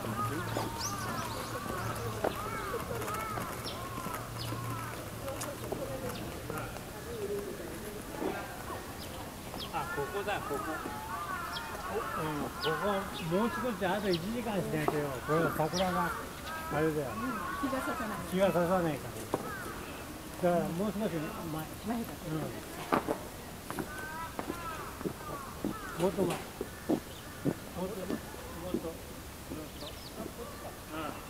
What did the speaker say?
あ、ここだ、ここ。 ここもう少しあと1時間しないとよ、これは桜があれだよ、 日が差さない。 日が差さないから。だからもう少し前だ。もっと前。もっと。